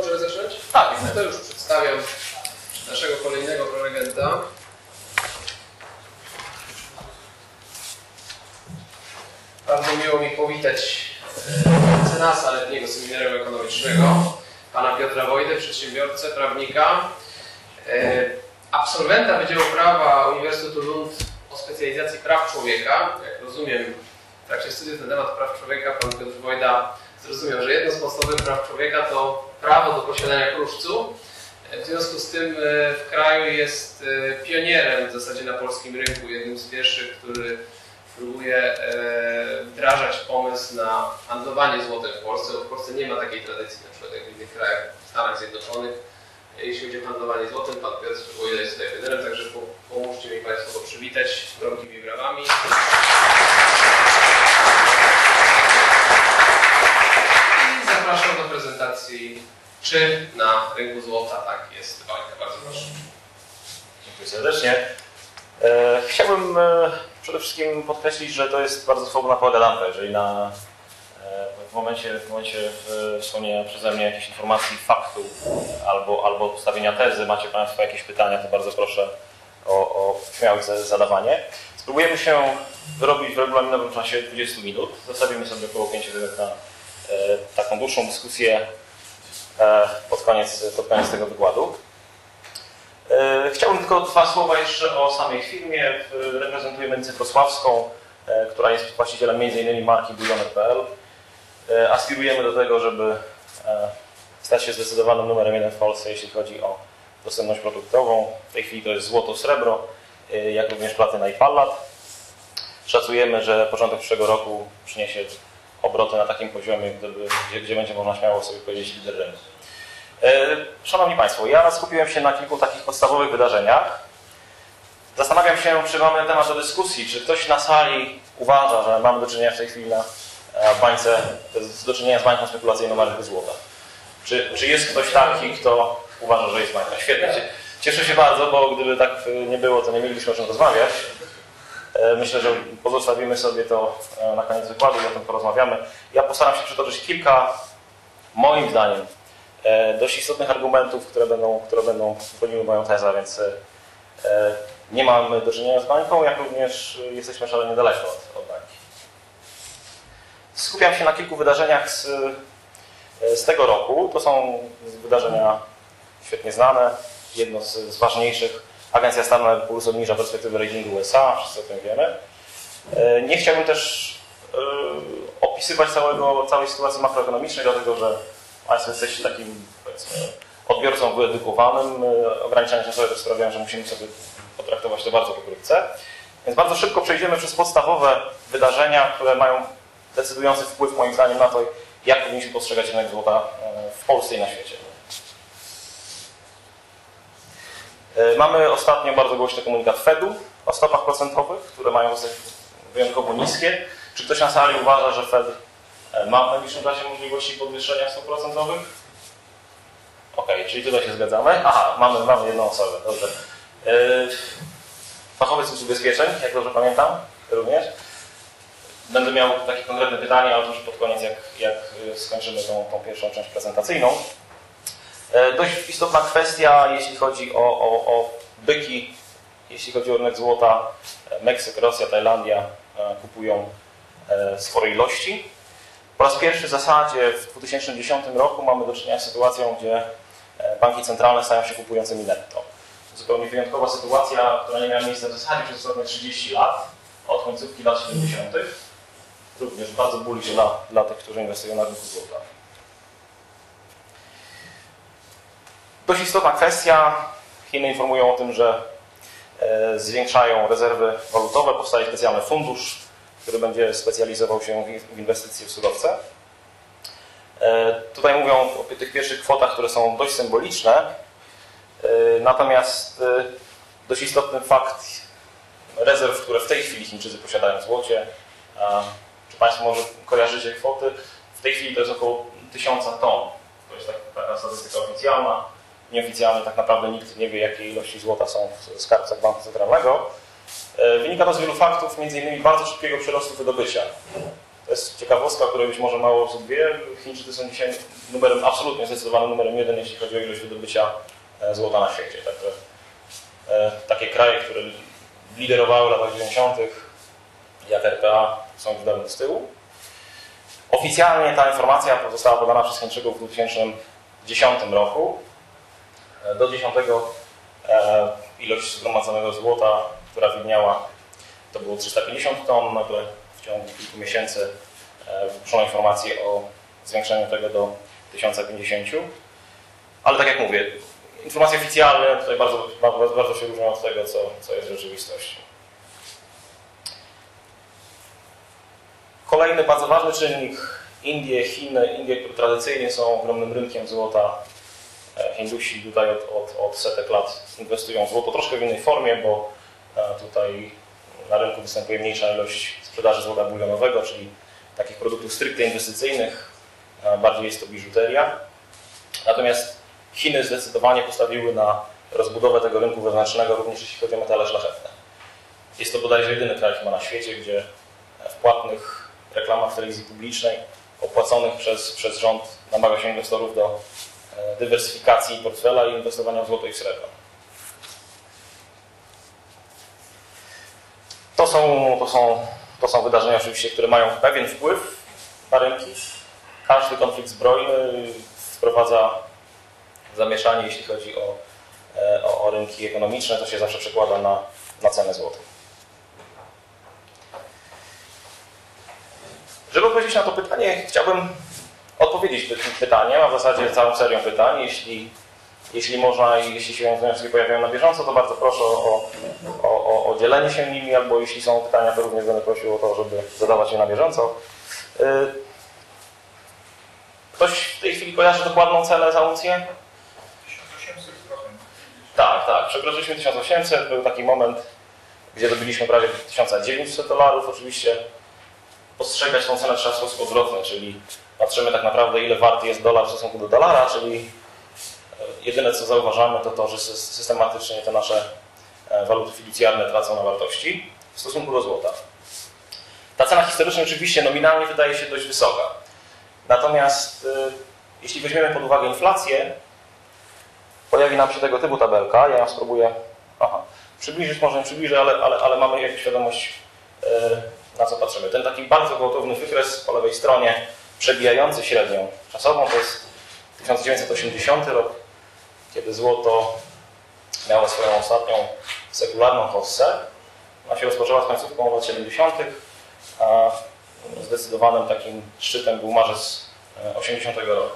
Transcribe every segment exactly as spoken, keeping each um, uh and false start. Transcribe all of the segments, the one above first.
Możemy zacząć? Tak, no to już przedstawiam naszego kolejnego prelegenta. Bardzo miło mi powitać mecenasa letniego seminarium ekonomicznego, pana Piotra Wojdę, przedsiębiorcę, prawnika, absolwenta Wydziału Prawa Uniwersytetu Lund o specjalizacji praw człowieka. Jak rozumiem, w trakcie studiów na temat praw człowieka pan Piotr Wojda zrozumiał, że jedno z podstawowych praw człowieka to prawo do posiadania kruszcu. W związku z tym w kraju jest pionierem w zasadzie na polskim rynku, jednym z pierwszych, który próbuje wdrażać pomysł na handlowanie złotem w Polsce, bo w Polsce nie ma takiej tradycji, na przykład jak w innych krajach, w Stanach Zjednoczonych, jeśli chodzi o handlowanie złotem. Pan Piotr Wojda jest tutaj pionierem, także pomóżcie mi Państwo go przywitać gromkimi brawami. I zapraszam do prezentacji, czy na rynku złota tak jest. Wojda, bardzo proszę. Dziękuję serdecznie. E, chciałbym e, przede wszystkim podkreślić, że to jest bardzo swobodna pogadanka. Jeżeli na, e, w momencie, w momencie wspomnienia przeze mnie jakichś informacji, faktów albo, albo postawienia tezy, macie Państwo jakieś pytania, to bardzo proszę o, o śmiałe zadawanie. Spróbujemy się wyrobić w regulaminowym czasie dwudziestu minut. Zostawimy sobie około pięciu minut na e, taką dłuższą dyskusję e, pod koniec, pod koniec tego wykładu. Chciałbym tylko dwa słowa jeszcze o samej firmie. Reprezentujemy Medycynę Wrocławską, która jest właścicielem między innymi marki Bulioner kropka p l. Aspirujemy do tego, żeby stać się zdecydowanym numerem jeden w Polsce, jeśli chodzi o dostępność produktową. W tej chwili to jest złoto, srebro, jak również platyna i pallat. Szacujemy, że początek przyszłego roku przyniesie obroty na takim poziomie, gdzie, gdzie będzie można śmiało sobie powiedzieć lider rynku. Szanowni Państwo, ja skupiłem się na kilku takich podstawowych wydarzeniach. Zastanawiam się, czy mamy temat do dyskusji, czy ktoś na sali uważa, że mamy do czynienia w tej chwili na bańce, do czynienia z bańką spekulacyjną na rynku złota. Czy, czy jest ktoś taki, kto uważa, że jest bańka? Świetnie. Cieszę się bardzo, bo gdyby tak nie było, to nie mielibyśmy o czym rozmawiać. Myślę, że pozostawimy sobie to na koniec wykładu i o tym porozmawiamy. Ja postaram się przytoczyć kilka, moim zdaniem, dość istotnych argumentów, które będą, które będą pełniły moją tezę, więc nie mamy do czynienia z bańką, jak również jesteśmy szalenie daleko od, od bańki. Skupiam się na kilku wydarzeniach z, z tego roku. To są wydarzenia świetnie znane. Jedno z, z ważniejszych. Agencja Standard and Poor's obniża perspektywy ratingu U S A, wszyscy o tym wiemy. Nie chciałbym też opisywać całego, całej sytuacji makroekonomicznej, dlatego że Państwo jesteście takim, powiedzmy, odbiorcą wyedukowanym. Ograniczenia czasowe też sprawiają, że musimy sobie potraktować to bardzo pokrótce. Więc bardzo szybko przejdziemy przez podstawowe wydarzenia, które mają decydujący wpływ, moim zdaniem, na to, jak powinniśmy postrzegać rynek złota w Polsce i na świecie. Mamy ostatnio bardzo głośny komunikat Fedu o stopach procentowych, które mają zostać wyjątkowo niskie. Czy ktoś na sali uważa, że Fed ma w najbliższym czasie możliwości podwyższenia stóp procentowych? Ok, czyli tutaj się zgadzamy. Aha, mamy, mamy jedną osobę, dobrze. Yy, fachowiec usług ubezpieczeń, jak dobrze pamiętam, również. Będę miał takie konkretne pytanie, ale to już pod koniec, jak, jak skończymy tą, tą pierwszą część prezentacyjną. Yy, dość istotna kwestia, jeśli chodzi o, o, o byki, jeśli chodzi o rynek złota. Meksyk, Rosja, Tajlandia yy, kupują yy, spore ilości. Po raz pierwszy w zasadzie w dwa tysiące dziesiątym roku mamy do czynienia z sytuacją, gdzie banki centralne stają się kupującymi netto. Zupełnie wyjątkowa sytuacja, która nie miała miejsca w zasadzie przez ostatnie trzydzieści lat, od końcówki lat siedemdziesiątych. Również bardzo boli się dla, dla tych, którzy inwestują na rynku złota. Dość istotna kwestia. Chiny informują o tym, że e, zwiększają rezerwy walutowe. Powstaje specjalny fundusz, który będzie specjalizował się w inwestycje w surowce. Tutaj mówią o tych pierwszych kwotach, które są dość symboliczne. Natomiast dość istotny fakt rezerw, które w tej chwili Chińczycy posiadają w złocie. Czy Państwo może kojarzycie kwoty? W tej chwili to jest około tysiąca ton. To jest taka statystyka oficjalna. Nieoficjalnie tak naprawdę nikt nie wie, jakie ilości złota są w skarbcach Banku Centralnego. Wynika to z wielu faktów, między innymi bardzo szybkiego przyrostu wydobycia. To jest ciekawostka, której być może mało osób wie. Chińczycy są dzisiaj numerem, absolutnie zdecydowanym numerem jeden, jeśli chodzi o ilość wydobycia złota na świecie. Także e, takie kraje, które liderowały w latach dziewięćdziesiątych, jak R P A, są już dawno z tyłu. Oficjalnie ta informacja została podana przez Chińczyków w dwa tysiące dziesiątym roku. Do dwa tysiące dziesiątego e, ilość zgromadzonego złota, która widniała, to było trzysta pięćdziesiąt ton. Nagle w ciągu kilku miesięcy e, wypuszczono informację o zwiększeniu tego do tysiąc pięćdziesiąt. Ale tak jak mówię, informacje oficjalne tutaj bardzo, bardzo, bardzo się różnią od tego, co, co jest w rzeczywistości. Kolejny bardzo ważny czynnik, Indie, Chiny. Indie, które tradycyjnie są ogromnym rynkiem złota. Hindusi tutaj od, od, od setek lat inwestują w złoto troszkę w innej formie, bo tutaj na rynku występuje mniejsza ilość sprzedaży złota bulionowego, czyli takich produktów stricte inwestycyjnych. Bardziej jest to biżuteria. Natomiast Chiny zdecydowanie postawiły na rozbudowę tego rynku wewnętrznego, również jeśli chodzi o metale szlachetne. Jest to bodajże jedyny kraj chyba na świecie, gdzie w płatnych reklamach w telewizji publicznej opłaconych przez, przez rząd namawia się inwestorów do dywersyfikacji portfela i inwestowania w złoto i w srebro. To są, to są, to są wydarzenia oczywiście, które mają pewien wpływ na rynki. Każdy konflikt zbrojny wprowadza zamieszanie, jeśli chodzi o, o, o rynki ekonomiczne. To się zawsze przekłada na, na cenę złota. Żeby odpowiedzieć na to pytanie, chciałbym odpowiedzieć tym pytaniem, a w zasadzie całą serią pytań. Jeśli, jeśli można i jeśli się wnioski pojawiają na bieżąco, to bardzo proszę o, o, o, o dzielenie się nimi, albo jeśli są pytania, to również będę prosił o to, żeby zadawać je na bieżąco. Ktoś w tej chwili kojarzy dokładną cenę za uncję? tysiąc osiemset procent. Tak, tak. Przekroczyliśmy tysiąc osiemset. Był taki moment, gdzie dobyliśmy prawie tysiąc dziewięćset dolarów. Oczywiście postrzegać tą cenę trzeba w sposób odwrotny, czyli patrzymy tak naprawdę, ile warty jest dolar w stosunku do dolara, czyli jedyne, co zauważamy, to to, że systematycznie te nasze waluty fiducjarne tracą na wartości w stosunku do złota. Ta cena historycznie oczywiście nominalnie wydaje się dość wysoka. Natomiast jeśli weźmiemy pod uwagę inflację, pojawi nam się tego typu tabelka. Ja ją spróbuję aha, przybliżyć, może nie przybliżę, ale, ale, ale mamy jakąś świadomość, na co patrzymy. Ten taki bardzo gwałtowny wykres po lewej stronie, przebijający średnią czasową, to jest tysiąc dziewięćset osiemdziesiąty rok, kiedy złoto miało swoją ostatnią sekularną hossę. Ona się rozpoczęła z końcówką lat siedemdziesiątych, a zdecydowanym takim szczytem był marzec osiemdziesiątego roku.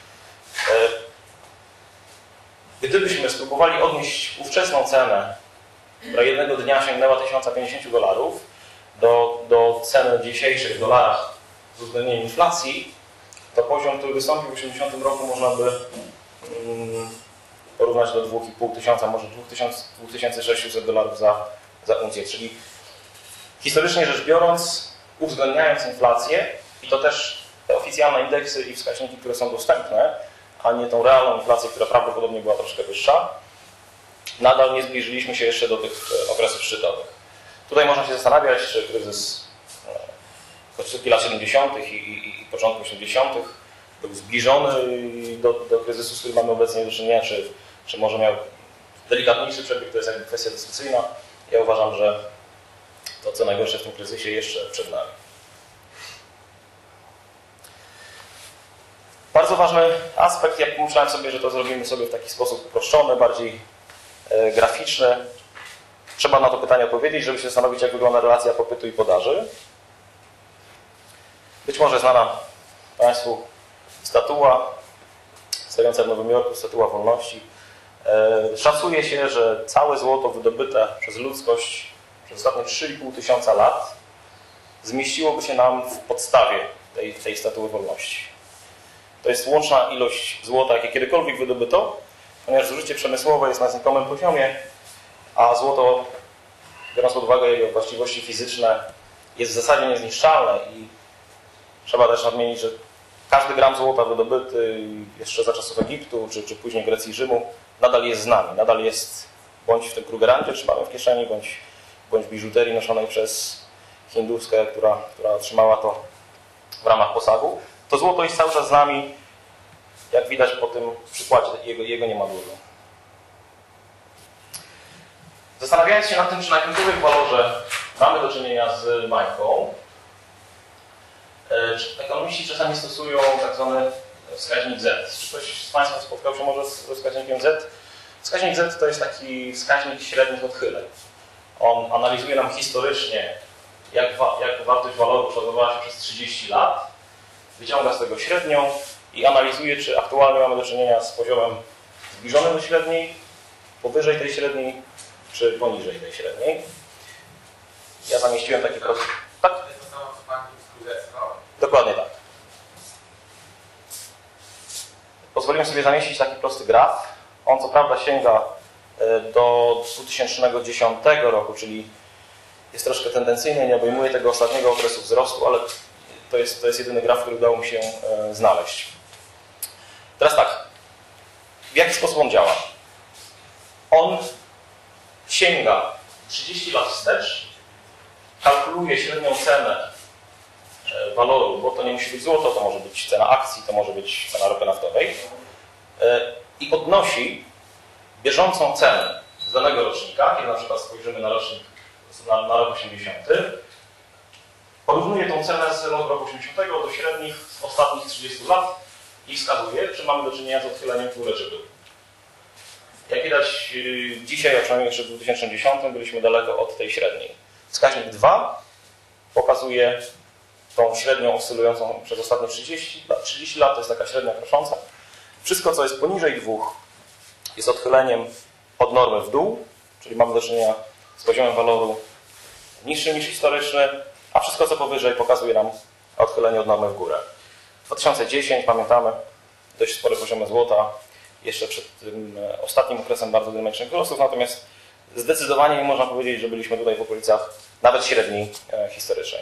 Gdybyśmy spróbowali odnieść ówczesną cenę, która jednego dnia sięgnęła tysiąc pięćdziesiąt dolarów, do, do ceny dzisiejszych w dolarach z uwzględnieniem inflacji, to poziom, który wystąpił w osiemdziesiątym roku, można by mm, porównać do dwa i pół tysiąca, może dwa tysiące sześćset dolarów za, za uncję. Czyli historycznie rzecz biorąc, uwzględniając inflację, i to też te oficjalne indeksy i wskaźniki, które są dostępne, a nie tą realną inflację, która prawdopodobnie była troszkę wyższa, nadal nie zbliżyliśmy się jeszcze do tych okresów szczytowych. Tutaj można się zastanawiać, czy kryzys końcówki lat siedemdziesiątych i, i, i początku osiemdziesiątych był zbliżony do, do kryzysu, z którym mamy obecnie do czynienia, czy, czy może miał delikatniejszy przebieg, to jest jakby kwestia dyskusyjna. Ja uważam, że to, co najgorsze w tym kryzysie, jeszcze przed nami. Bardzo ważny aspekt, ja pomyślałem sobie, że to zrobimy sobie w taki sposób uproszczony, bardziej e, graficzny. Trzeba na to pytanie odpowiedzieć, żeby się zastanowić, jak wygląda relacja popytu i podaży. Być może znana Państwu statua stojąca w Nowym Jorku, statua wolności. E, szacuje się, że całe złoto wydobyte przez ludzkość przez ostatnie trzy i pół tysiąca lat zmieściłoby się nam w podstawie tej, tej statuły wolności. To jest łączna ilość złota, jakie kiedykolwiek wydobyto, ponieważ zużycie przemysłowe jest na znikomym poziomie, a złoto, biorąc pod uwagę jego właściwości fizyczne, jest w zasadzie niezniszczalne i trzeba też nadmienić, że każdy gram złota wydobyty jeszcze za czasów Egiptu, czy, czy później Grecji i Rzymu, nadal jest z nami, nadal jest bądź w tym krugerancie trzymamy w kieszeni, bądź, bądź w biżuterii noszonej przez hinduskę, która, która otrzymała to w ramach posagu. To złoto jest cały czas z nami, jak widać po tym przykładzie, jego, jego nie ma dużo. Zastanawiając się nad tym, czy na jakimkolwiek walorze mamy do czynienia z bańką, ekonomiści czasami stosują tak zwany wskaźnik Z. Czy ktoś z Państwa spotkał się może ze wskaźnikiem Z? Wskaźnik Z to jest taki wskaźnik średnich odchyleń. On analizuje nam historycznie, jak, wa jak wartość waloru kształtowała się przez trzydzieści lat, wyciąga z tego średnią i analizuje, czy aktualnie mamy do czynienia z poziomem zbliżonym do średniej, powyżej tej średniej, czy poniżej tej średniej. Ja zamieściłem taki prosty. Tak? Dokładnie tak. Pozwoliłem sobie zamieścić taki prosty graf. On co prawda sięga do dwa tysiące dziesiątego roku, czyli jest troszkę tendencyjny, nie obejmuje tego ostatniego okresu wzrostu, ale to jest, to jest jedyny graf, który udało mi się znaleźć. Teraz tak, w jaki sposób on działa? On sięga trzydzieści lat wstecz, kalkuluje średnią cenę waloru, bo to nie musi być złoto, to może być cena akcji, to może być cena ropy naftowej i odnosi bieżącą cenę z danego rocznika, kiedy na przykład spojrzymy na rocznik, na, na rok osiemdziesiąty, porównuje tą cenę z roku osiemdziesiątego do średnich z ostatnich trzydziestu lat i wskazuje, czy mamy do czynienia z odchyleniem w górę czy w dół. Jak widać dzisiaj, a przynajmniej jeszcze w dwa tysiące dziesiątym byliśmy daleko od tej średniej. Wskaźnik dwa pokazuje tą średnią oscylującą przez ostatnie trzydzieści lat. trzydzieści lat to jest taka średnia prosząca. Wszystko, co jest poniżej dwóch, jest odchyleniem od normy w dół, czyli mamy do czynienia z poziomem waloru niższym niż historyczny, a wszystko, co powyżej, pokazuje nam odchylenie od normy w górę. dwa tysiące dziesiąty, pamiętamy, dość spory poziom złota, jeszcze przed tym ostatnim okresem bardzo dynamicznych wzrostów, natomiast zdecydowanie nie można powiedzieć, że byliśmy tutaj w okolicach nawet średniej historycznej.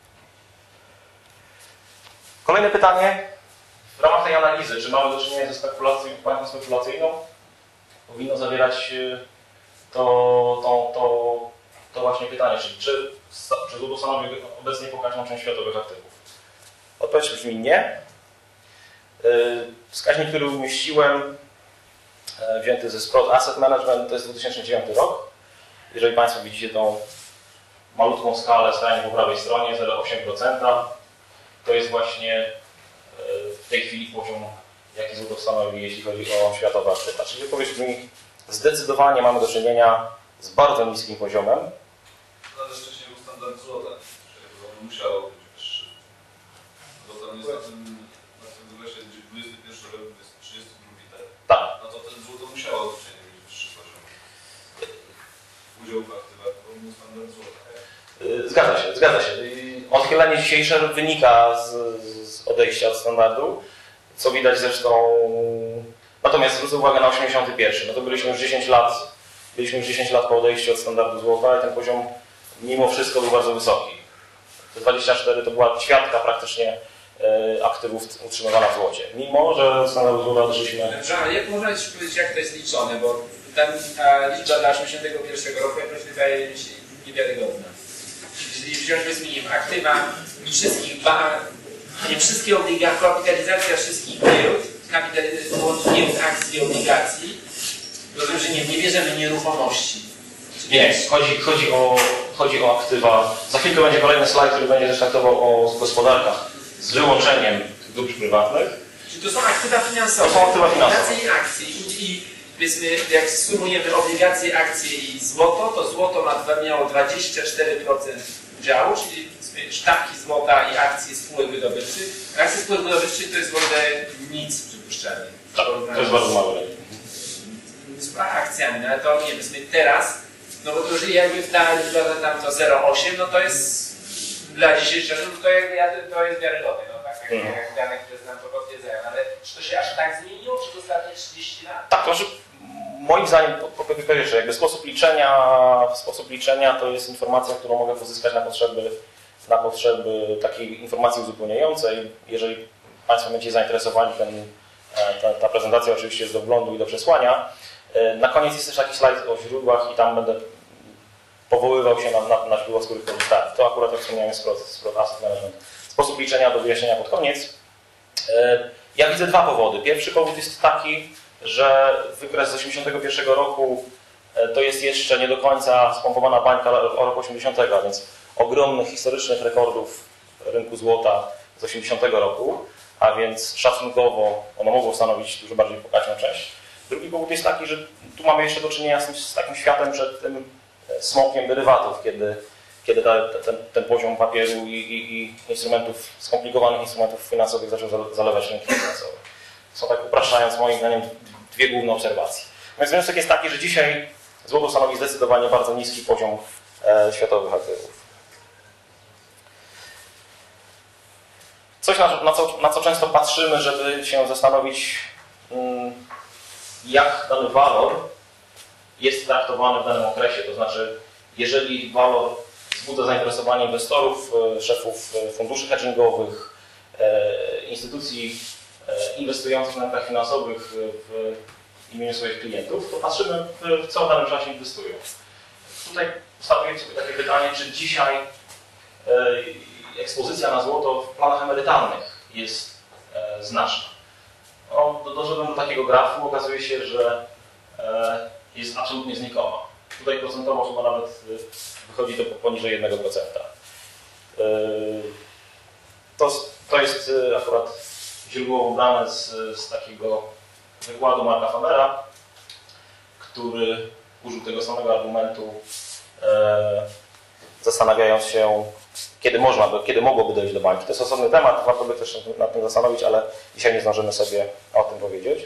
Kolejne pytanie. W ramach tej analizy, czy mamy do czynienia ze spekulacją, bańką spekulacyjną, powinno zawierać to, to, to, to właśnie pytanie, czyli czy, czy złoto stanowi obecnie pokaźną część światowych aktywów? Odpowiedź brzmi nie. Wskaźnik, który umieściłem, wzięty ze Sprott Asset Management, to jest dwa tysiące dziewiąty rok. Jeżeli Państwo widzicie tą malutką skalę skrajnie po prawej stronie, zero przecinek osiem procent, to jest właśnie w tej chwili poziom, jaki złoto stanowi, jeśli chodzi o światowe aktywa. Czyli odpowiedź brzmi, zdecydowanie mamy do czynienia z bardzo niskim poziomem. Ale wcześniej był standard złota, czyli on musiał być wyższy. Bo tam jest na tym, na tym wykresie dwudziesty pierwszy rok, trzydziesty drugi tak? Tak. No to ten złoto musiało zwyczajnie mieć wyższy poziom. Udział w aktywach to był standard złota. Zgadza się, zgadza się. Odchylenie dzisiejsze wynika z, z odejścia od standardu, co widać zresztą. Natomiast zwrócę uwagę na osiemdziesiąty pierwszy. No to byliśmy już dziesięć lat, byliśmy już dziesięć lat po odejściu od standardu złota i ten poziom mimo wszystko był bardzo wysoki. Te dwadzieścia cztery to była ćwiartka praktycznie aktywów utrzymywana w złocie. Mimo że z standardu złota odeszliśmy. Dobrze, ale jak można jeszcze powiedzieć, jak to jest liczone, bo tam ta liczba dla osiemdziesiątego pierwszego roku jakoś wydaje mi się niewiarygodna. Jeżeli wziąć powiedzmy aktywa wszystkich bank, nie wszystkie obligacje, kapitalizacja wszystkich giełd, łącznie akcji i obligacji, rozumiem, że nie, nie bierzemy nieruchomości. Nie, chodzi, chodzi, o, chodzi o aktywa. Za chwilkę będzie kolejny slajd, który będzie też traktował o gospodarkach z wyłączeniem dóbr prywatnych. Czyli to są aktywa finansowe. To są aktywa finansowe. Obligacje i akcje. I, i powiedzmy, jak sumujemy obligacje, akcje i złoto, to złoto ma, miało dwadzieścia cztery procent udziału, czyli sztabki złota i akcje spółek wydobywczych. Akcje spółek wydobywczych to jest w ogóle nic przypuszczalnie. Tak, to jest bardzo mały rynek. Z akcjami, no ale to nie wiem, teraz, no bo to już jakby ta liczba tam to zero przecinek osiem, no to jest dla dzisiejszego, no to, jakby, to jest wiarygodne, no tak, tak mm. jak dane, które znam to potwierdzają, ale czy to się aż tak zmieniło przez ostatnie trzydzieści lat? Tak, to znaczy moim zdaniem, po, po pierwsze, jakby sposób liczenia, sposób liczenia to jest informacja, którą mogę pozyskać na potrzeby, na potrzeby takiej informacji uzupełniającej. Jeżeli Państwo będziecie zainteresowani, ten, ta, ta prezentacja oczywiście jest do wglądu i do przesłania. Na koniec jest też taki slajd o źródłach i tam będę powoływał się na, na, na źródła, z których korzystałem. To akurat, jak wspomniałem, Sprott Asset Management sposób liczenia do wyjaśnienia pod koniec. Ja widzę dwa powody. Pierwszy powód jest taki, że wykres z osiemdziesiątego pierwszego roku to jest jeszcze nie do końca spompowana bańka o roku osiemdziesiątego, a więc ogromnych historycznych rekordów rynku złota z osiemdziesiątego roku, a więc szacunkowo ono mogło stanowić dużo bardziej pokaźną część. Drugi powód jest taki, że tu mamy jeszcze do czynienia z, z takim światem przed tym smokiem derywatów, kiedy, kiedy ta, ten, ten poziom papieru i, i, i instrumentów, skomplikowanych instrumentów finansowych zaczął zalewać rynki finansowe. Są, tak upraszczając moim zdaniem, dwie główne obserwacje. Więc wniosek jest taki, że dzisiaj złoto stanowi zdecydowanie bardzo niski poziom e, światowych aktywów. Coś, na, na, co, na co często patrzymy, żeby się zastanowić, mm, jak dany walor jest traktowany w danym okresie. To znaczy, jeżeli walor wzbudza zainteresowanie inwestorów, szefów funduszy hedgingowych, instytucji inwestujących na rynkach finansowych w imieniu swoich klientów, to patrzymy, w co w danym czasie inwestują. Tutaj stawiam sobie takie pytanie, czy dzisiaj ekspozycja na złoto w planach emerytalnych jest znaczna. No, doszedłem do takiego grafu, okazuje się, że jest absolutnie znikoma. Tutaj procentowo chyba nawet wychodzi to poniżej jednego procenta. To, to jest akurat źródło ubrane z, z takiego wykładu Marka Fabera, który użył tego samego argumentu, zastanawiając się, kiedy można, kiedy mogłoby dojść do bańki. To jest osobny temat, warto by też nad tym zastanowić, ale dzisiaj nie zdążymy sobie o tym powiedzieć.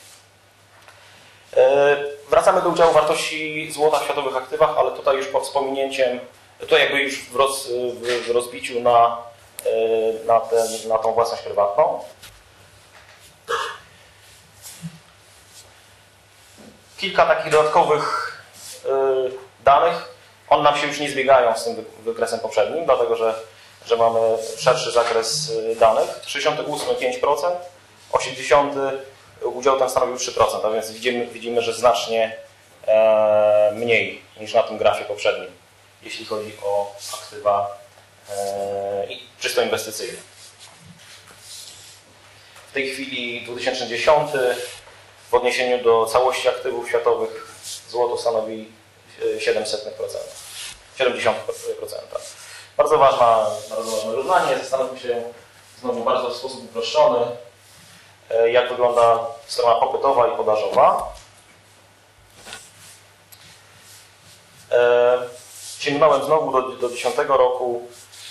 Wracamy do udziału wartości złota w światowych aktywach, ale tutaj już pod wspomnieniem, tutaj jakby już w, roz, w rozbiciu na, na, ten, na tą własność prywatną. Kilka takich dodatkowych danych. One nam się już nie zbiegają z tym wykresem poprzednim, dlatego że, że mamy szerszy zakres danych. sześćdziesiąty ósmy pięć procent, osiemdziesiąty udział ten stanowił trzy procent, a więc widzimy, widzimy że znacznie e, mniej niż na tym grafie poprzednim, jeśli chodzi o aktywa e, czysto inwestycyjne. W tej chwili dwa tysiące dziesiąty w odniesieniu do całości aktywów światowych złoto stanowi siedemset procent. siedemdziesiąt procent. Bardzo ważna, bardzo ważne równanie. Zastanówmy się znowu bardzo w sposób uproszczony, jak wygląda strona popytowa i podażowa. Sięgnąłem znowu do, do dziesiątego roku.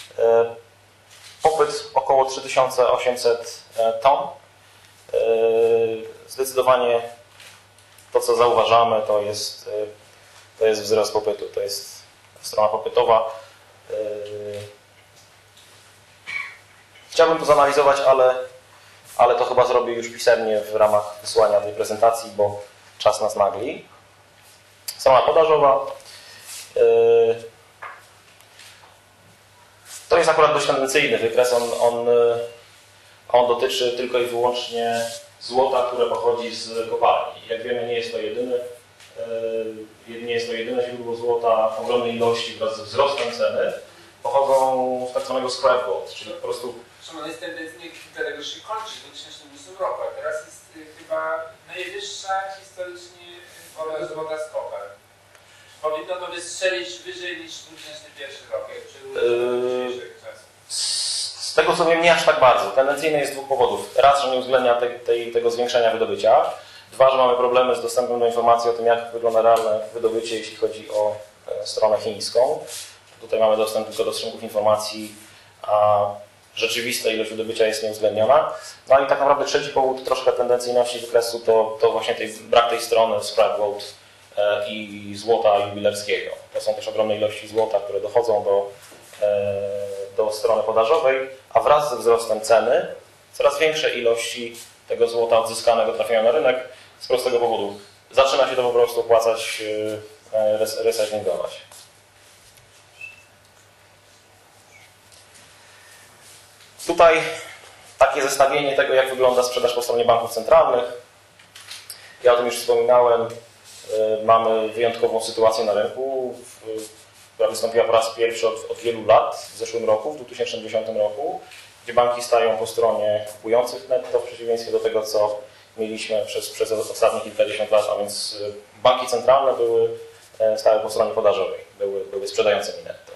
Popyt około trzy tysiące osiemset ton. Zdecydowanie to, co zauważamy, to jest, to jest wzrost popytu. To jest strona popytowa. Chciałbym to zanalizować, ale ale to chyba zrobię już pisemnie w ramach wysłania tej prezentacji, bo czas nas nagli. Strona podażowa. To jest akurat dość tendencyjny wykres. On, on, on dotyczy tylko i wyłącznie złota, które pochodzi z kopalni. Jak wiemy, nie jest to jedyny, nie jest to jedyne źródło złota. Ogromnej ilości wraz ze wzrostem ceny pochodzą z tak zwanego scrap gold, czyli po prostu Szymon, jest tendencyjnie dlatego, że się kończy w dwa tysiące ósmym roku, a teraz jest chyba najwyższa historycznie wola złota z kopalń. Powinno to wystrzelić wyżej niż dwa tysiące pierwszy rok, jak przy dzisiejszych czasach. Z tego co wiem, nie aż tak bardzo. Tendencyjny jest z dwóch powodów. Raz, że nie uwzględnia tej, tej, tego zwiększenia wydobycia. Dwa, że mamy problemy z dostępem do informacji o tym, jak wygląda realne wydobycie, jeśli chodzi o stronę chińską. Tutaj mamy dostęp tylko do strzępów informacji, a rzeczywista ilość wydobycia jest nieuwzględniona. No i tak naprawdę trzeci powód troszkę tendencyjności wykresu to, to właśnie tej, brak tej strony scrap gold e, i złota jubilerskiego. To są też ogromne ilości złota, które dochodzą do, e, do strony podażowej, a wraz ze wzrostem ceny coraz większe ilości tego złota odzyskanego trafiają na rynek z prostego powodu. Zaczyna się to po prostu opłacać, e, recyklingować. Tutaj takie zestawienie tego, jak wygląda sprzedaż po stronie banków centralnych. Ja o tym już wspominałem. Mamy wyjątkową sytuację na rynku, która wystąpiła po raz pierwszy od, od wielu lat w zeszłym roku, w dwa tysiące dziesiątym roku. gdzie banki stają po stronie kupujących netto, w przeciwieństwie do tego, co mieliśmy przez, przez ostatnie kilkadziesiąt lat, a więc banki centralne były, stały po stronie podażowej, były, były sprzedającymi netto.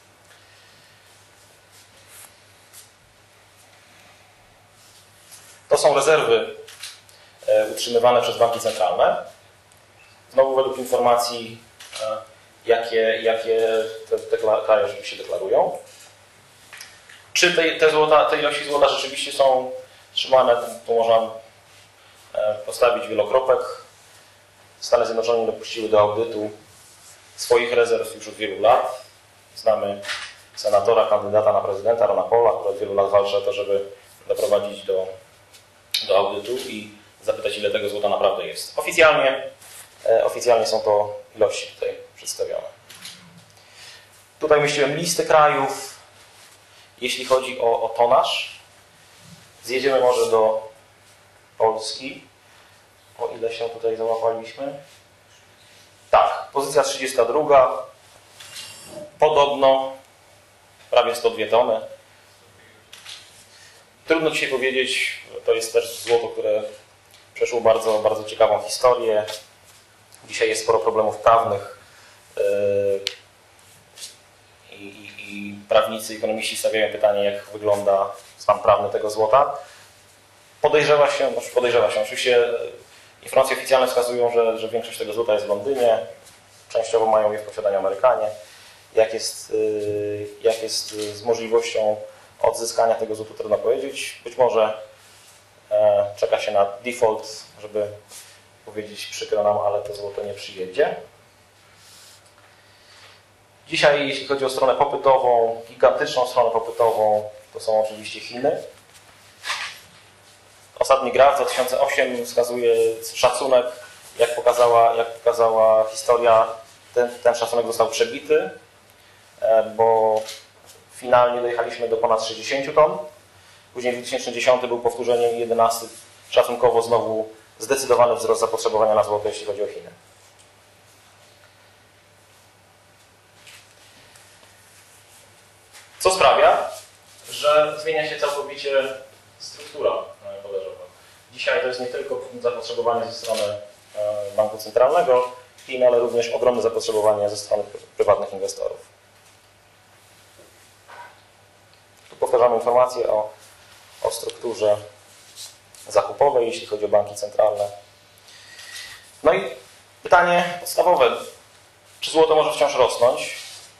To są rezerwy utrzymywane przez banki centralne. Znowu według informacji, jakie, jakie te, te kraje rzeczywiście deklarują. Czy te, te, złota, te ilości złota rzeczywiście są trzymane, tu można postawić wielokropek. Stany Zjednoczone nie dopuściły do audytu swoich rezerw już od wielu lat. Znamy senatora, kandydata na prezydenta, Rona Paula, który od wielu lat walczy o to, żeby doprowadzić do, do audytu i zapytać, ile tego złota naprawdę jest. Oficjalnie, e, oficjalnie są to ilości tutaj przedstawione. Tutaj umieściłem listę krajów, jeśli chodzi o, o tonaż. Zjedziemy może do Polski, o ile się tutaj załapaliśmy. Tak, pozycja trzydziesta druga. Podobno prawie sto dwie tony. Trudno dzisiaj powiedzieć, to jest też złoto, które przeszło bardzo, bardzo ciekawą historię. Dzisiaj jest sporo problemów prawnych i, i, i prawnicy, ekonomiści stawiają pytanie, jak wygląda stan prawny tego złota. Podejrzewa się, znaczy podejrzewa się, oczywiście informacje oficjalne wskazują, że, że większość tego złota jest w Londynie, częściowo mają je w posiadaniu Amerykanie. Jak jest, jak jest z możliwością odzyskania tego złota, trudno powiedzieć. Być może e, czeka się na default, żeby powiedzieć, przykro nam, ale to złoto nie przyjedzie. Dzisiaj, jeśli chodzi o stronę popytową, gigantyczną stronę popytową, to są oczywiście Chiny. Ostatni graf dwa tysiące ósmy wskazuje szacunek, jak pokazała, jak pokazała historia, ten, ten szacunek został przebity, bo finalnie dojechaliśmy do ponad sześćdziesięciu ton. Później dwa tysiące dziesiąty był powtórzeniem i jedenasty szacunkowo znowu zdecydowany wzrost zapotrzebowania na złoto, jeśli chodzi o Chiny. Co sprawia, że zmienia się całkowicie struktura podażowa. Dzisiaj to jest nie tylko zapotrzebowanie ze strony banku centralnego Chin, ale również ogromne zapotrzebowanie ze strony prywatnych inwestorów. Tu powtarzamy informacje o, o strukturze zakupowej, jeśli chodzi o banki centralne. No i pytanie podstawowe. Czy złoto może wciąż rosnąć?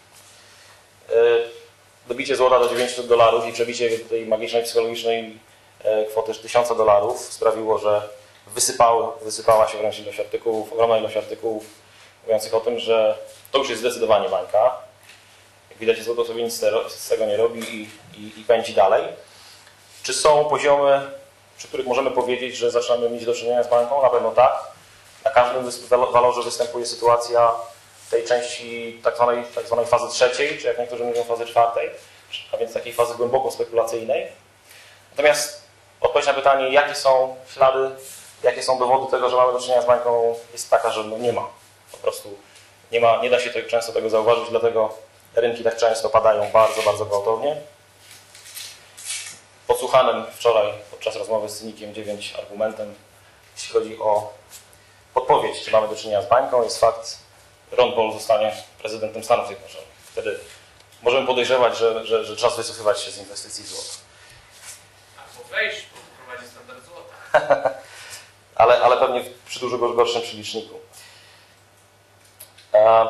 Dobicie złota do dziewięciuset dolarów i przebicie tej magicznej, psychologicznej kwoty tysiąca dolarów sprawiło, że wysypało, wysypała się wręcz ilość artykułów, ogromna ilość artykułów mówiących o tym, że to już jest zdecydowanie bańka. Jak widać, złoto sobie nic z tego nie robi i, i, i pędzi dalej. Czy są poziomy, przy których możemy powiedzieć, że zaczynamy mieć do czynienia z bańką? Na pewno tak. Na każdym walorze występuje sytuacja tej części tak zwanej, tak zwanej fazy trzeciej, czy jak niektórzy mówią fazy czwartej, a więc takiej fazy głęboko spekulacyjnej. Natomiast odpowiedź na pytanie, jakie są ślady, jakie są dowody tego, że mamy do czynienia z bańką, jest taka, że no nie ma. Po prostu nie ma, nie da się tak często tego zauważyć, dlatego rynki tak często padają bardzo, bardzo gwałtownie. Podsłuchanym wczoraj podczas rozmowy z Cynikiem dziewięć argumentem, jeśli chodzi o podpowiedź, czy mamy do czynienia z bańką, jest fakt, Ron Paul zostanie prezydentem Stanów Zjednoczonych. Wtedy możemy podejrzewać, że, że, że czas wycofywać się z inwestycji w złoto. Albo wejść, bo wprowadzi standard złota. ale, ale pewnie przy dużo gorszym przeliczniku. E,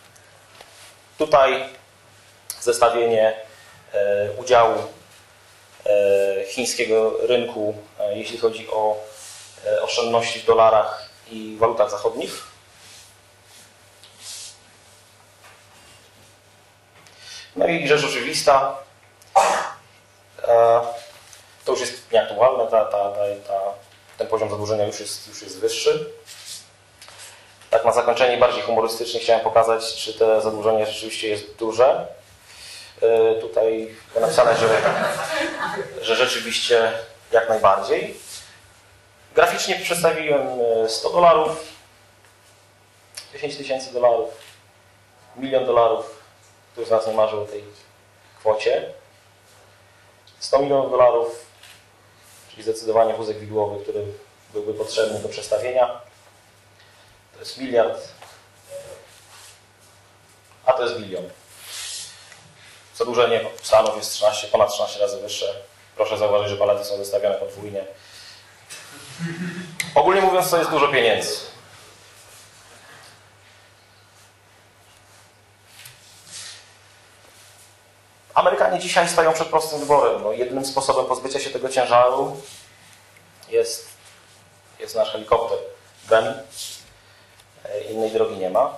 tutaj zestawienie e, udziału e, chińskiego rynku, e, jeśli chodzi o e, oszczędności w dolarach i walutach zachodnich. No i rzecz oczywista, e, to już jest nieaktualne, ta, ta, ta, ta, ten poziom zadłużenia już jest, już jest wyższy. Tak na zakończenie bardziej humorystycznie chciałem pokazać, czy to zadłużenie rzeczywiście jest duże. E, tutaj napisane, że, że rzeczywiście jak najbardziej. Graficznie przedstawiłem sto dolarów, dziesięć tysięcy dolarów, milion dolarów. Kto z nas nie marzył o tej kwocie. sto milionów dolarów, czyli zdecydowanie wózek widłowy, który byłby potrzebny do przestawienia. To jest miliard, a to jest bilion. Zadłużenie Stanów jest trzynaście, ponad trzynaście razy wyższe. Proszę zauważyć, że palety są zestawiane podwójnie. Ogólnie mówiąc, to jest dużo pieniędzy. Amerykanie dzisiaj stają przed prostym wyborem. No, jedynym sposobem pozbycia się tego ciężaru jest, jest nasz helikopter Ben. Innej drogi nie ma.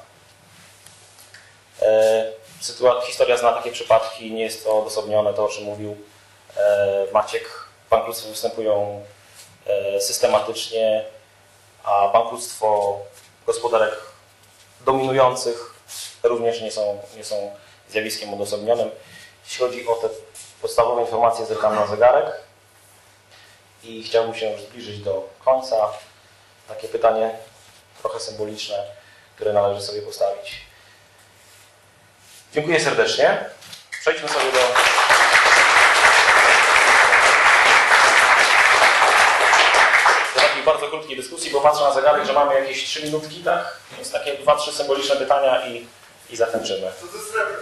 Sytuacja, historia zna takie przypadki, nie jest to odosobnione, to o czym mówił Maciek. Bankructwa występują systematycznie, a bankructwo gospodarek dominujących również nie są, nie są zjawiskiem odosobnionym. Jeśli chodzi o te podstawowe informacje, zerkam na zegarek i chciałbym się już zbliżyć do końca. Takie pytanie trochę symboliczne, które należy sobie postawić. Dziękuję serdecznie. Przejdźmy sobie do... do takiej bardzo krótkiej dyskusji, bo patrzę na zegarek, że mamy jakieś trzy minutki, tak? Więc takie dwa, trzy symboliczne pytania i, i zakończymy. Co to srebro?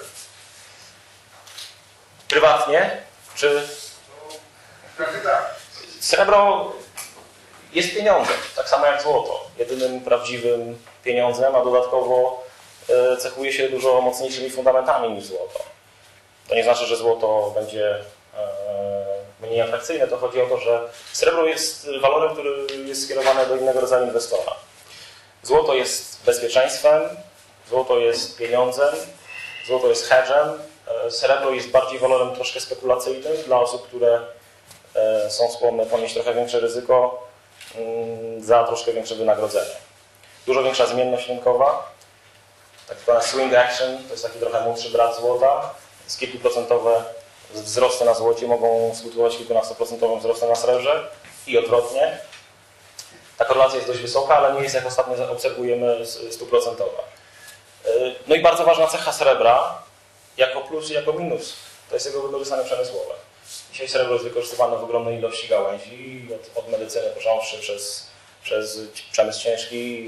Prywatnie, czy... Prawie tak. Srebro jest pieniądzem, tak samo jak złoto. Jedynym prawdziwym pieniądzem, a dodatkowo cechuje się dużo mocniejszymi fundamentami niż złoto. To nie znaczy, że złoto będzie mniej atrakcyjne. To chodzi o to, że srebro jest walorem, który jest skierowany do innego rodzaju inwestora. Złoto jest bezpieczeństwem, złoto jest pieniądzem, złoto jest hedgem. Srebro jest bardziej walorem troszkę spekulacyjnym dla osób, które są skłonne ponieść trochę większe ryzyko za troszkę większe wynagrodzenie. Dużo większa zmienność rynkowa, tak zwana swing action, to jest taki trochę młodszy brat złota. Z kilkuprocentowe wzrosty na złocie mogą skutkować kilkunastoprocentowym wzrostem na srebrze i odwrotnie. Ta korelacja jest dość wysoka, ale nie jest, jak ostatnio obserwujemy, stuprocentowa. No i bardzo ważna cecha srebra, jako plus i jako minus, to jest jego wykorzystanie przemysłowe. Dzisiaj srebro jest wykorzystywane w ogromnej ilości gałęzi, od, od medycyny począwszy przez, przez przemysł ciężki,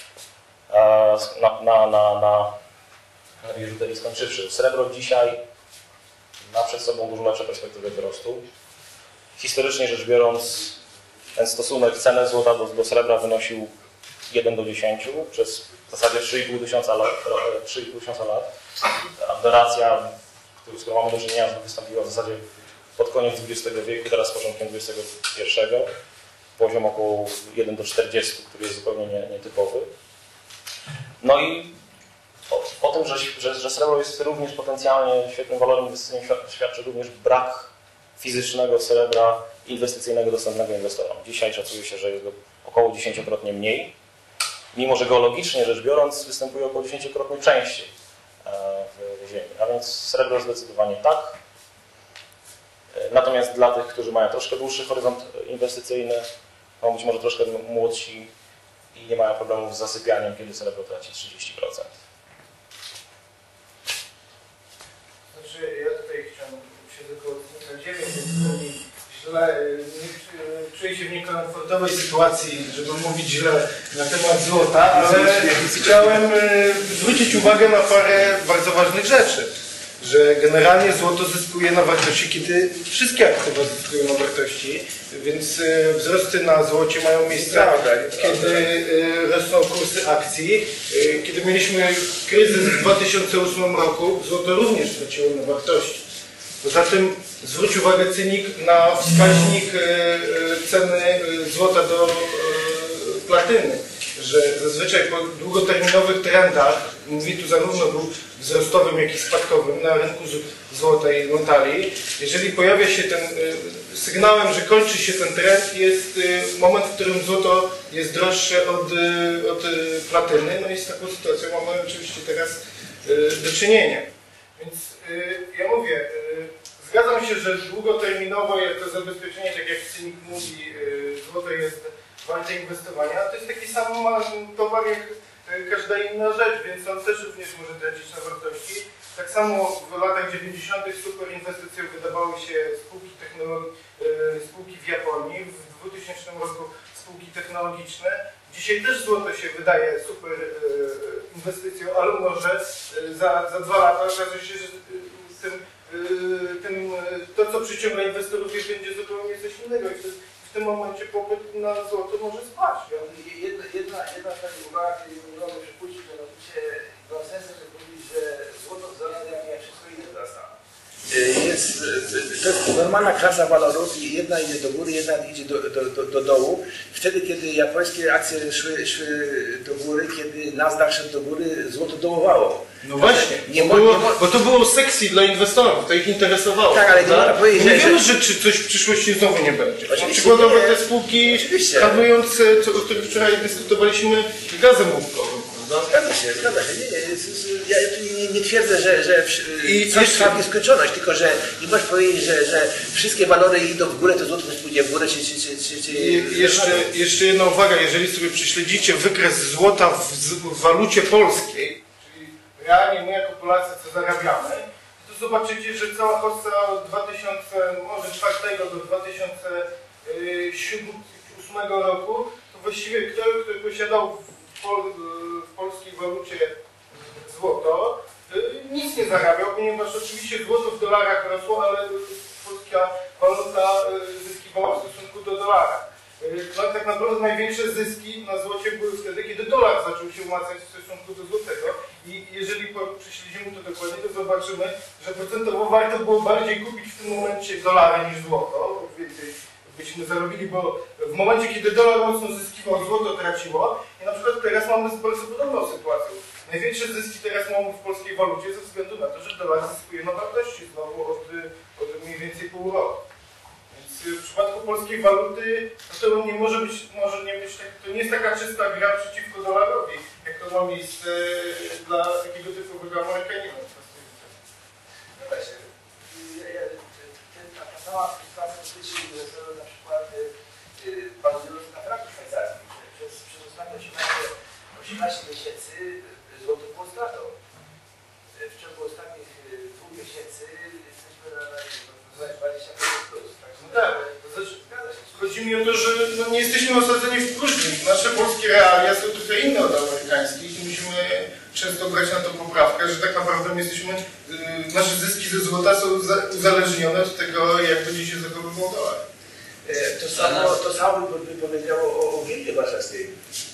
na, na, na, na biżuterię skończywszy. Srebro dzisiaj ma przed sobą dużo lepsze perspektywy wzrostu. Historycznie rzecz biorąc, ten stosunek ceny złota do, do srebra wynosił jeden do dziesięciu przez w zasadzie trzy i pół tysiąca lat. trzy i pół tysiąca lat. Aberracja, z którą mamy do czynienia, wystąpiła w zasadzie pod koniec dwudziestego wieku, teraz z początkiem dwudziestego pierwszego. Poziom około jeden do czterdziestu, który jest zupełnie nie, nietypowy. No i o, o tym, że, że, że srebro jest również potencjalnie świetnym walorem inwestycyjnym, świadczy również brak fizycznego srebra inwestycyjnego dostępnego inwestorom. Dzisiaj szacuje się, że jest go około dziesięciokrotnie mniej, mimo że geologicznie rzecz biorąc występuje około dziesięciokrotnie częściej w ziemi. A więc srebro zdecydowanie tak. Natomiast dla tych, którzy mają troszkę dłuższy horyzont inwestycyjny, no być może troszkę młodsi i nie mają problemów z zasypianiem, kiedy srebro traci trzydzieści procent. Znaczy, ja tutaj chciałem się tylko na ziemię, więc źle, nie, czuję się w niekomfortowej sytuacji, żeby mówić źle na temat złota, ale chciałem zwrócić uwagę na parę bardzo ważnych rzeczy. Że generalnie złoto zyskuje na wartości, kiedy wszystkie aktywa zyskują na wartości, więc wzrosty na złocie mają miejsce, kiedy rosną kursy akcji. Kiedy mieliśmy kryzys w dwa tysiące ósmym roku, złoto również straciło na wartości. Poza tym zwróć uwagę cynik na wskaźnik ceny złota do platyny, że zazwyczaj po długoterminowych trendach, mówię tu zarówno o wzrostowym, jak i spadkowym na rynku złota i metali, jeżeli pojawia się ten sygnałem, że kończy się ten trend, jest moment, w którym złoto jest droższe od, od platyny, no i z taką sytuacją mamy oczywiście teraz do czynienia. Więc ja mówię, zgadzam się, że długoterminowo jako zabezpieczenie, tak jak cynik mówi, złoto jest warte inwestowania, to jest taki sam towar jak każda inna rzecz, więc on też również może tracić na wartości. Tak samo w latach dziewięćdziesiątych super inwestycją wydawały się spółki, technologi spółki w Japonii, w dwutysięcznym roku spółki technologiczne. Dzisiaj też złoto się wydaje super inwestycją, ale może za, za dwa lata okaże się, że tym, tym, to, co przyciąga inwestorów, będzie zupełnie coś innego. I w tym momencie popyt na złoto może spaść. Jedna, jedna, jedna taka uwaga, której nie mogę przypuścić, mianowicie mam sens, żeby powiedzieć, że złoto wzrasta, jak wszystko inne wzrasta. Jest, to jest normalna klasa walorów i jedna idzie do góry, jedna idzie do, do, do, do dołu. Wtedy, kiedy japońskie akcje szły, szły do góry, kiedy Nasdaq szedł do góry, złoto dołowało. No właśnie, nie bo, mo, było, nie mo... bo to było sexy dla inwestorów, to ich interesowało. Tak, ale nie można powiedzieć, nie że... wiemy, że czy coś w przyszłości znowu nie będzie. Oczywiście Przykładowo nie. te spółki Oczywiście. handlujące, o których wczoraj dyskutowaliśmy, gazem łupkowym. Zgadza się, zgadza się. Nie, nie, ja tu nie, nie twierdzę, że, że I coś jeszcze- trwa nieskończoność, tylko że nie możesz powiedzieć, że, że wszystkie walory idą w górę, to złoto też pójdzie w górę, czy... czy, czy, czy, czy... I jeszcze, jeszcze jedna uwaga, jeżeli sobie prześledzicie wykres złota w, w walucie polskiej, czyli realnie my jako Polacy co zarabiamy, to zobaczycie, że cała Polska od dwa tysiące czwartego do dwa tysiące ósmego roku, to właściwie kto, kto posiadał w, pol, w polskiej walucie złoto, nic nie zarabiał, ponieważ oczywiście złoto w dolarach rosło, ale polska waluta zyskiwała w stosunku do dolara. No, tak naprawdę największe zyski na złocie były wtedy, kiedy dolar zaczął się umacniać w stosunku do złotego. I jeżeli prześledzimy to dokładnie, to zobaczymy, że procentowo warto było bardziej kupić w tym momencie dolary niż złoto. Więcej byśmy zarobili, bo w momencie, kiedy dolar mocno zyskiwał, złoto traciło. I na przykład teraz mamy bardzo podobną sytuację. Największe zyski teraz mamy w polskiej walucie ze względu na to, że dolar zyskuje na wartości znowu od, od mniej więcej pół roku. Więc w przypadku polskiej waluty to nie może być, może nie być tak, to nie jest taka czysta gra przeciwko dolarowi, jak to ma miejsce dla takiego typowego Amerykanina. No właśnie, ta sama sytuacja dotyczy na przykład bazując na franku szwajcarskim. Przez, przez ostatnie osiemnaście miesięcy złoto było stratą. W ciągu ostatnich dwóch miesięcy jesteśmy na dwadzieścia procent plus. No tak, to znaczy, chodzi mi o to, że no, nie jesteśmy osadzeni w próżni. Nasze polskie realia są trochę inne od amerykańskich i musimy często brać na to poprawkę, że tak naprawdę my jesteśmy, yy, nasze zyski ze złota są uzależnione od tego, jak będzie się zachowywał dolar. To samo, to samo by powiedziało o, o giełdzie warszawskiej.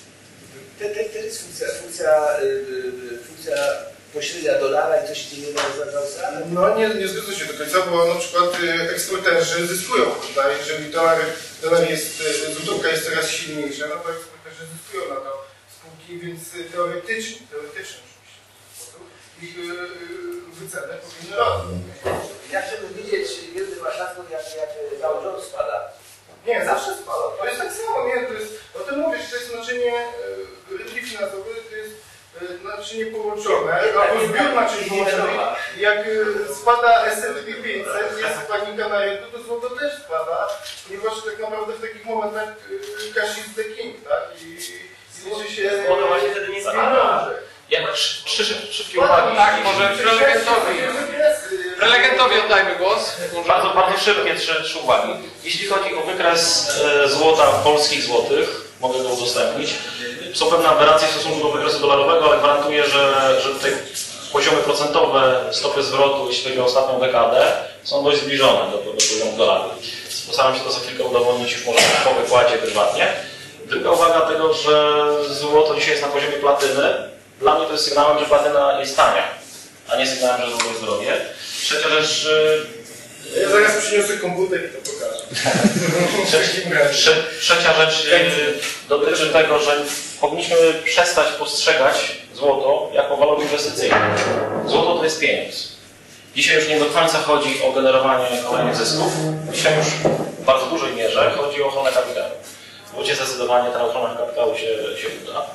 To, to, to jest funkcja, funkcja, funkcja pośrednia dolara i to się dzieje za, za Australią. No nie, nie zgodzę się do końca, bo na przykład eksporterzy zyskują, prawda? Jeżeli dolar, dolar jest, złotówka jest coraz silniejsza, no to eksporterzy zyskują na to spółki, więc teoretycznie, teoretycznie oczywiście w sposób ich wycenę powinny rosnąć. Ja chciałbym widzieć giełdę warszawską, jak, jak Dow Jones spada. Nie, zawsze spada. To jest tak samo, nie? To jest, o tym mówisz, to jest znaczenie rynki finansowe, to jest naczynie połączone, albo zbiór naczyń połączonych. Jak spada S and P pięćset, jest panika na rynku, to złoto też spada, ponieważ tak naprawdę w takich momentach cash is the king, tak? I, i liczy się... Złoto właśnie wtedy nie spada. Ja trzy, trzy szybkie uwagi. Tak, może prelegentowi. Prelegentowi oddajmy głos. Bardzo, bardzo szybkie trzy, trzy uwagi. Jeśli chodzi o wykres e, złota w polskich złotych, mogę go udostępnić. Są pewne aberracje w stosunku do wykresu dolarowego, ale gwarantuję, że, że tutaj poziomy procentowe stopy zwrotu, jeśli chodzi o ostatnią dekadę, są dość zbliżone do, do poziomu dolara. Postaram się to za chwilkę udowodnić już może po wykładzie prywatnie. Druga uwaga tego, że złoto dzisiaj jest na poziomie platyny. Dla mnie to jest sygnałem, że platyna jest tania, a nie sygnałem, że złoto jest drogie. Trzecia rzecz... Ja zaraz przyniosę komputer i to pokażę. Trzecia, trzecia rzecz dotyczy tego, że powinniśmy przestać postrzegać złoto jako walor inwestycyjny. Złoto to jest pieniądz. Dzisiaj już nie do końca chodzi o generowanie kolejnych zysków. Dzisiaj już w bardzo dużej mierze chodzi o ochronę kapitału. W złocie zdecydowanie ta ochrona kapitału się, się uda.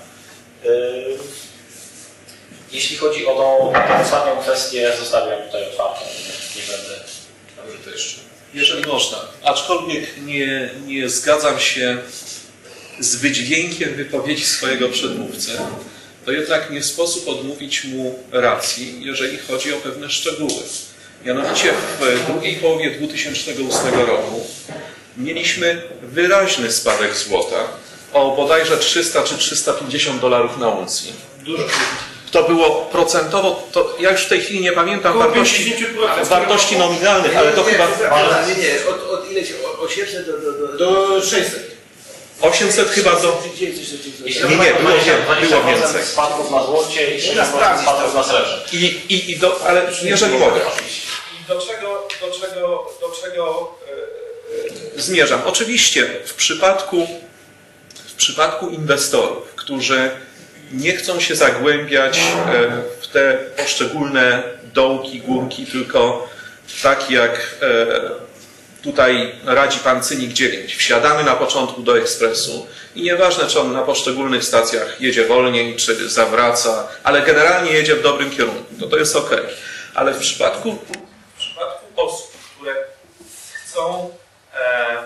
Jeśli chodzi o tą, tą ostatnią kwestię, zostawiam tutaj otwartą. Nie będę. Dobrze, to jeszcze. Jeżeli można, aczkolwiek nie, nie zgadzam się z wydźwiękiem wypowiedzi swojego przedmówcy, to jednak nie sposób odmówić mu racji, jeżeli chodzi o pewne szczegóły. Mianowicie w drugiej połowie dwa tysiące ósmego roku mieliśmy wyraźny spadek złota o bodajże trzysta czy trzysta pięćdziesiąt dolarów na uncji. Dużo. To było procentowo, to ja już w tej chwili nie pamiętam Około wartości, pięćdziesiąt procent. wartości nominalnych, ale to nie, chyba Nie, nie, nie, od, od ile się, od osiemset do... Do, do, Do sześćset. osiemset chyba do... Jeśli Nie, nie, było, nie, było więcej. więcej. Spadków na złocie i Można sprawdzić spadków to. na srebrze. I, i, i do, ale jeżeli mogę, I do czego, do czego, do czego e, zmierzam. Oczywiście w przypadku, w przypadku inwestorów, którzy nie chcą się zagłębiać e, w te poszczególne dołki, górki, tylko tak jak e, tutaj radzi pan Cynik dziewięć. Wsiadamy na początku do ekspresu i nieważne, czy on na poszczególnych stacjach jedzie wolniej, czy zawraca, ale generalnie jedzie w dobrym kierunku, to to jest ok. Ale w przypadku, w przypadku osób, które chcą e,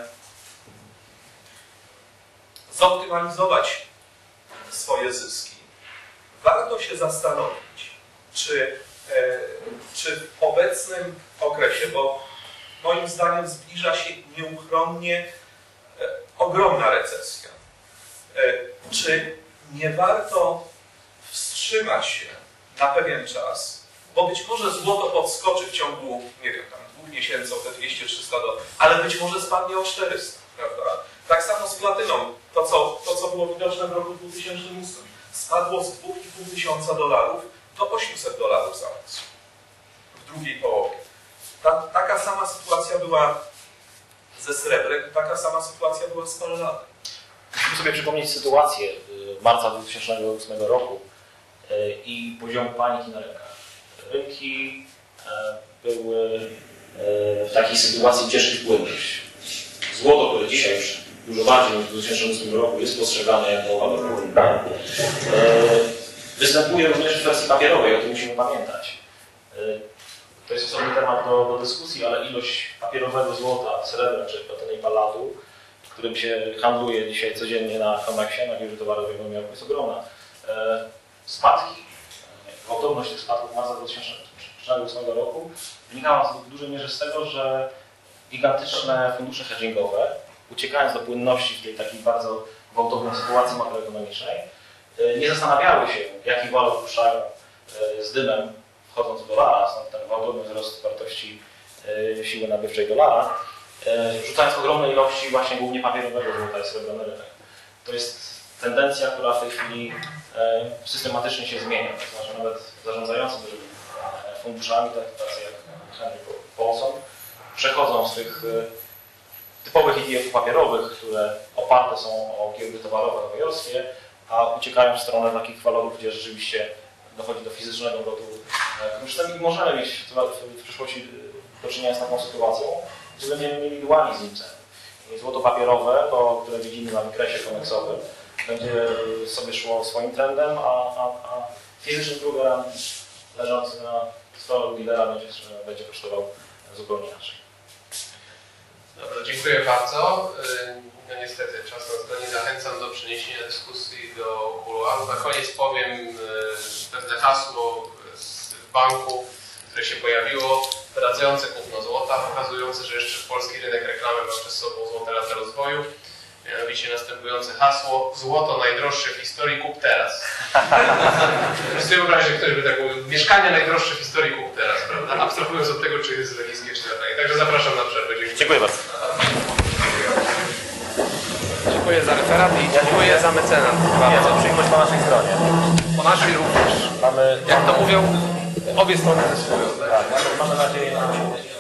zoptymalizować swoje zyski, warto się zastanowić, czy, e, czy w obecnym okresie, bo moim zdaniem zbliża się nieuchronnie e, ogromna recesja, e, czy nie warto wstrzymać się na pewien czas, bo być może złoto podskoczy w ciągu, nie wiem, tam dwóch miesięcy o te dwieście trzysta dolarów, ale być może spadnie o czterysta, prawda? Tak samo z platyną. To, co, to, co było widoczne w roku dwa tysiące ósmym, spadło z dwa i pół tysiąca dolarów do osiemset dolarów za uncję w drugiej połowie. Ta, taka sama sytuacja była ze srebrem, taka sama sytuacja była z palladium. Musimy sobie przypomnieć sytuację marca dwa tysiące ósmego roku i poziom paniki na rynkach. Rynki były w takiej sytuacji ciężkiej płynność. Złoto, które dzisiaj już dużo bardziej niż w dwa tysiące ósmym roku jest postrzegane jako walor kulturalny, występuje również w wersji papierowej, o tym musimy pamiętać. To jest osobny temat do, do dyskusji, ale ilość papierowego złota, srebra czy platyny i palladu, którym się handluje dzisiaj codziennie na Comexie, na biurze towarowej w Nowym Jorku, jest ogromna. E, spadki, gwałtowność tych spadków marca dwa tysiące ósmego roku wynikała w dużej mierze z tego, że gigantyczne fundusze hedgingowe, uciekając do płynności w tej takiej bardzo gwałtownej sytuacji makroekonomicznej, e, nie zastanawiały się, jaki walor puszczają e, z dymem, wchodząc w dolara, stąd ten gwałtowny wzrost wartości e, siły nabywczej dolara, rzucając ogromne ilości właśnie głównie papierowego złota i srebra na rynek. To jest tendencja, która w tej chwili systematycznie się zmienia. To znaczy nawet zarządzający funduszami, tacy jak Henry Paulson, przechodzą z tych typowych E T F-ów papierowych, które oparte są o giełdy towarowe nowojorskie, a uciekają w stronę takich walorów, gdzie rzeczywiście dochodzi do fizycznego lotu kruszcem i możemy mieć w przyszłości do czynienia z taką sytuacją, gdzie będziemy mieli dualizm cen. Złoto papierowe, to, które widzimy na wykresie koneksowym, będzie sobie szło swoim trendem, a, a, a fizyczny drugar leżący na stole dealera będzie, będzie kosztował zupełnie inaczej. Dobrze, dziękuję bardzo. No niestety czas nas goni. Zachęcam do przeniesienia dyskusji do kuluarów. Na koniec powiem pewne hasło z banku, które się pojawiło, wracające kupno złota, pokazujące, że jeszcze polski rynek reklamy ma przed sobą złote lata rozwoju. Mianowicie następujące hasło: złoto najdroższe w historii, kup teraz. Proszę sobie wyobrazić, że ktoś by tak mówił: mieszkanie najdroższe w historii, kup teraz, prawda? Abstrahując od tego, czy jest legickie, czy nie. Także zapraszam na przerwę. Dziękuję. Dziękuję bardzo. Dziękuję za referat i dziękuję za mecenat. Bardzo przyjemność po naszej stronie. Po naszej również. Mamy, Jak to mówią, obie strony zyskują. tak, mamy nadzieję na